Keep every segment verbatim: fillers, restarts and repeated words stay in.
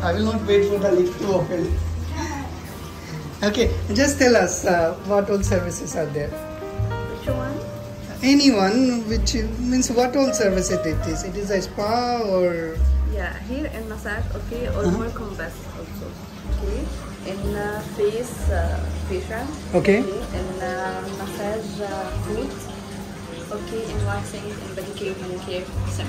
I will not wait for the lift to open. Okay, just tell us uh, what all services are there. Which one? Anyone, which means what all service it is. It is a spa or? Yeah, here in massage, okay, or Uh-huh. more compass also. Okay, in uh, face uh, facial. Okay. In uh, massage uh, foot. Okay, in waxing, in pedicure, manicure, same.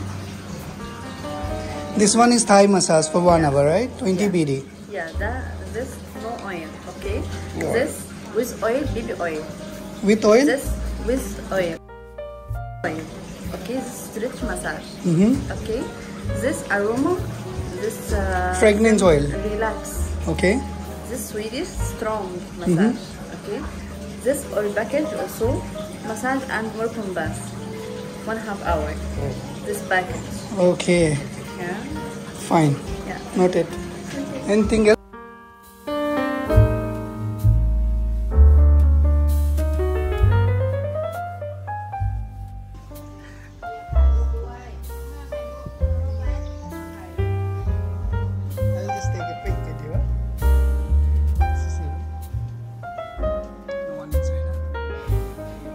This one is Thai massage for one hour, right? twenty Yeah. B D. Yeah, that this no oil. Okay, Yeah. this with oil, baby oil. With oil? This with oil. Oil. Okay, this stretch massage. Mm-hmm. Okay, this aroma, this uh, Fragrance oil. Relax. Okay. This Swedish strong massage. Okay, this oil package also massage and more compass. One half hour. This package. Okay. Yeah. Fine. Yeah. Noted. Anything else? I'll just take a quick video. This is it. No one inside, huh?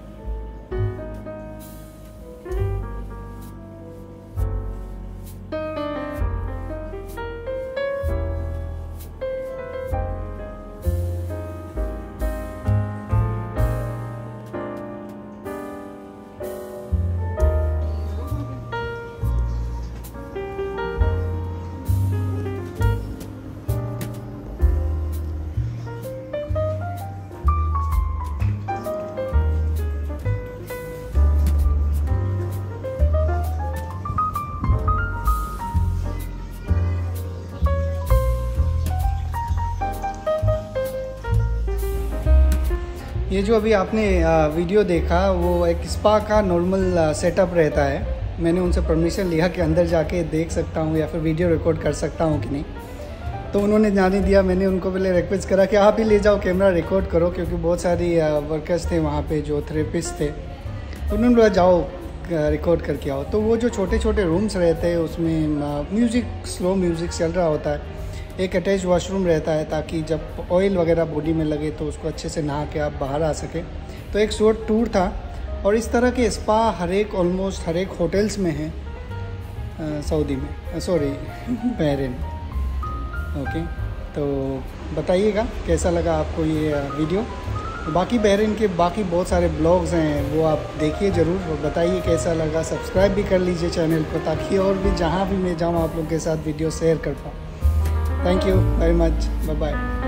ये जो अभी आपने video देखा वो एक spa का normal setup रहता है। मैंने उनसे परमिशन लिया कि अंदर जाके देख सकता हूँ या फिर वीडियो रिकॉर्ड कर सकता हूँ कि नहीं, तो उन्होंने जाने दिया। मैंने उनको पहले रिक्वेस्ट करा कि आप ही ले जाओ, कैमरा रिकॉर्ड करो, क्योंकि बहुत सारी वर्कर्स थे वहाँ पे जो थेरेपिस्ट थे। उन्होंने बोला जाओ रिकॉर्ड करके आओ। तो वो जो छोटे छोटे रूम्स रहते हैं उसमें म्यूज़िक, स्लो म्यूज़िक चल रहा होता है। एक अटैच वॉशरूम रहता है ताकि जब ऑयल वगैरह बॉडी में लगे तो उसको अच्छे से नहा के आप बाहर आ सकें। तो एक शॉर्ट टूर था और इस तरह के स्पा हर एक ऑलमोस्ट हर एक होटल्स में हैं सऊदी में, सॉरी बहरीन। ओके, तो बताइएगा कैसा लगा आपको ये वीडियो। बाकी बहरीन के बाकी बहुत सारे ब्लॉग्स हैं, वो आप देखिए ज़रूर और बताइए कैसा लगा। सब्सक्राइब भी कर लीजिए चैनल को ताकि और भी जहाँ भी मैं जाऊँ आप लोगों के साथ वीडियो शेयर कर पाऊँ। Thank you very much. Bye bye.